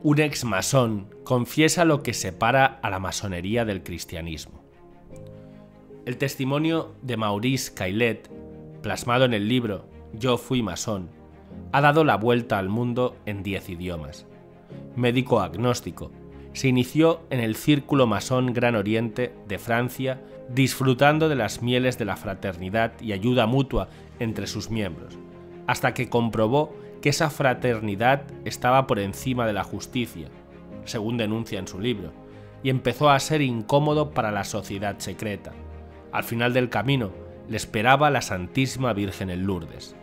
Un ex-masón confiesa lo que separa a la masonería del cristianismo. El testimonio de Maurice Caillet, plasmado en el libro Yo fui masón, ha dado la vuelta al mundo en 10 idiomas. Médico agnóstico, se inició en el Círculo Masón Gran Oriente de Francia, disfrutando de las mieles de la fraternidad y ayuda mutua entre sus miembros, hasta que comprobó que esa fraternidad estaba por encima de la justicia, según denuncia en su libro, y empezó a ser incómodo para la sociedad secreta. Al final del camino le esperaba la Santísima Virgen en Lourdes.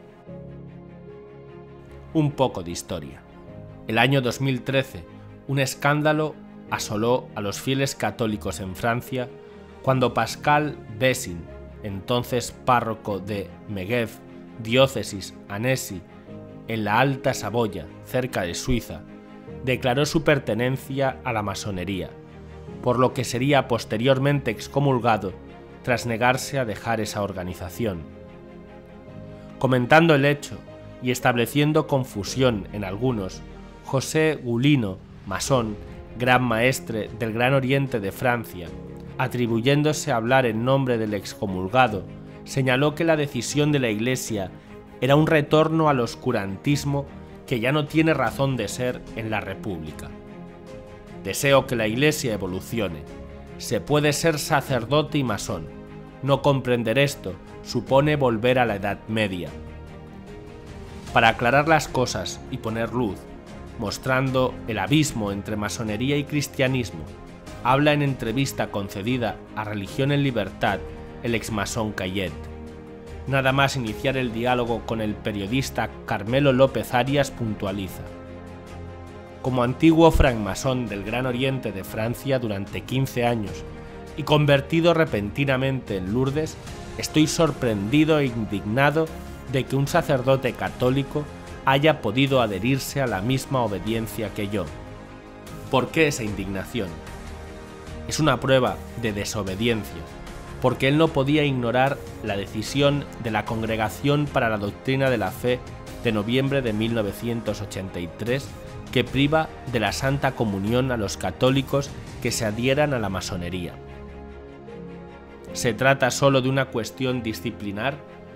Un poco de historia. El año 2013, un escándalo asoló a los fieles católicos en Francia cuando Pascal Bessin, entonces párroco de Megève, diócesis Annecy, en la Alta Saboya, cerca de Suiza, declaró su pertenencia a la masonería, por lo que sería posteriormente excomulgado tras negarse a dejar esa organización. Comentando el hecho y estableciendo confusión en algunos, José Gulino, masón, gran maestre del Gran Oriente de Francia, atribuyéndose a hablar en nombre del excomulgado, señaló que la decisión de la Iglesia era un retorno al oscurantismo que ya no tiene razón de ser en la República. Deseo que la Iglesia evolucione. Se puede ser sacerdote y masón. No comprender esto supone volver a la Edad Media. Para aclarar las cosas y poner luz, mostrando el abismo entre masonería y cristianismo, habla en entrevista concedida a Religión en Libertad el exmasón Caillet. Nada más iniciar el diálogo con el periodista Carmelo López Arias puntualiza: como antiguo francmasón del Gran Oriente de Francia durante 15 años y convertido repentinamente en Lourdes, estoy sorprendido e indignado de que un sacerdote católico haya podido adherirse a la misma obediencia que yo. ¿Por qué esa indignación? Es una prueba de desobediencia, porque él no podía ignorar la decisión de la Congregación para la Doctrina de la Fe de noviembre de 1983 que priva de la Santa Comunión a los católicos que se adhieran a la masonería. ¿Se trata solo de una cuestión disciplinar?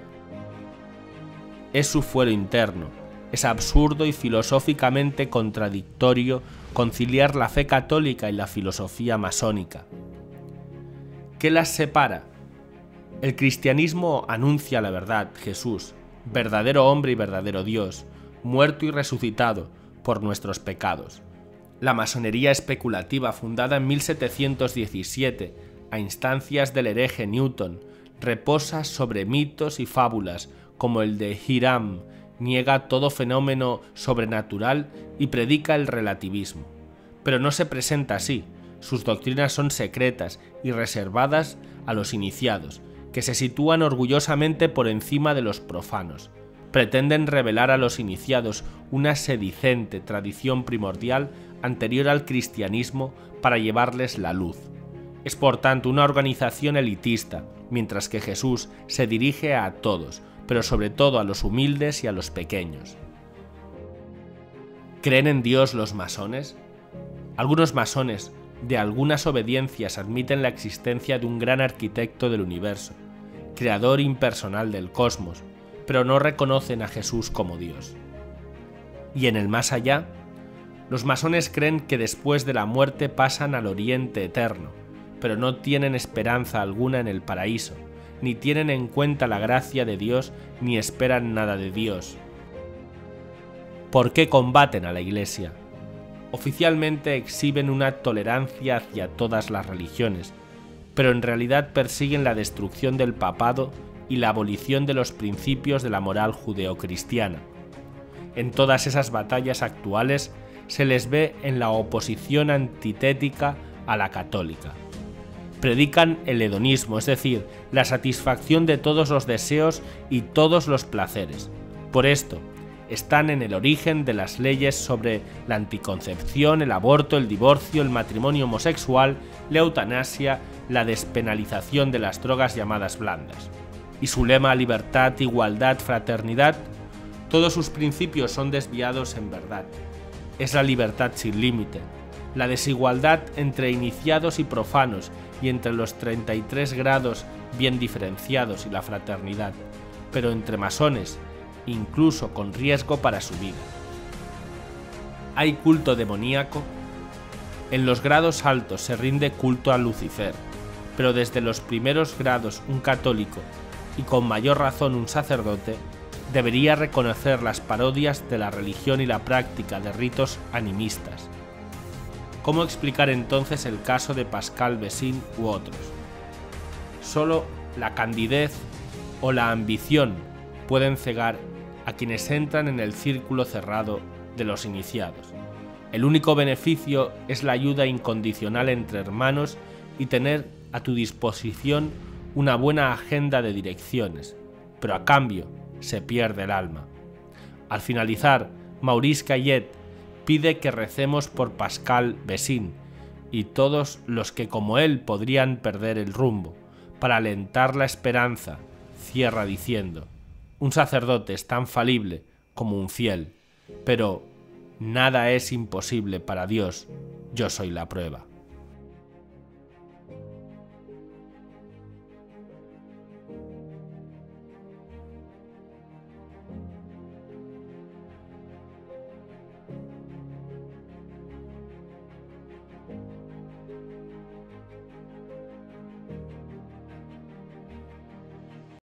Es su fuero interno. Es absurdo y filosóficamente contradictorio conciliar la fe católica y la filosofía masónica. ¿Qué las separa? El cristianismo anuncia la verdad, Jesús, verdadero hombre y verdadero Dios, muerto y resucitado por nuestros pecados. La masonería especulativa, fundada en 1717 a instancias del hereje Newton, reposa sobre mitos y fábulas como el de Hiram, niega todo fenómeno sobrenatural y predica el relativismo. Pero no se presenta así. Sus doctrinas son secretas y reservadas a los iniciados, que se sitúan orgullosamente por encima de los profanos. Pretenden revelar a los iniciados una sedicente tradición primordial anterior al cristianismo para llevarles la luz. Es por tanto una organización elitista, mientras que Jesús se dirige a todos, pero sobre todo a los humildes y a los pequeños. ¿Creen en Dios los masones? Algunos masones de algunas obediencias admiten la existencia de un gran arquitecto del universo, creador impersonal del cosmos, pero no reconocen a Jesús como Dios. ¿Y en el más allá? Los masones creen que después de la muerte pasan al Oriente eterno, pero no tienen esperanza alguna en el paraíso, ni tienen en cuenta la gracia de Dios, ni esperan nada de Dios. ¿Por qué combaten a la Iglesia? Oficialmente exhiben una tolerancia hacia todas las religiones, pero en realidad persiguen la destrucción del papado y la abolición de los principios de la moral judeocristiana. En todas esas batallas actuales se les ve en la oposición antitética a la católica. Predican el hedonismo, es decir, la satisfacción de todos los deseos y todos los placeres. Por esto, están en el origen de las leyes sobre la anticoncepción, el aborto, el divorcio, el matrimonio homosexual, la eutanasia, la despenalización de las drogas llamadas blandas. Y su lema libertad, igualdad, fraternidad, todos sus principios son desviados en verdad. es la libertad sin límite, la desigualdad entre iniciados y profanos y entre los 33 grados bien diferenciados y la fraternidad, pero entre masones, incluso con riesgo para su vida. ¿Hay culto demoníaco? En los grados altos se rinde culto a Lucifer, pero desde los primeros grados un católico, y con mayor razón un sacerdote, debería reconocer las parodias de la religión y la práctica de ritos animistas. ¿Cómo explicar entonces el caso de Pascal Bessin u otros? Solo la candidez o la ambición pueden cegar a quienes entran en el círculo cerrado de los iniciados. El único beneficio es la ayuda incondicional entre hermanos y tener a tu disposición una buena agenda de direcciones, pero a cambio se pierde el alma. Al finalizar, Maurice Cayet pide que recemos por Pascal Bessin y todos los que como él podrían perder el rumbo, para alentar la esperanza. Cierra diciendo: un sacerdote es tan falible como un fiel, pero nada es imposible para Dios, yo soy la prueba.